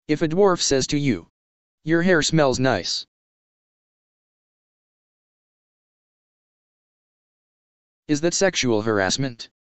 If a dwarf says to you, "Your hair smells nice," is that sexual harassment?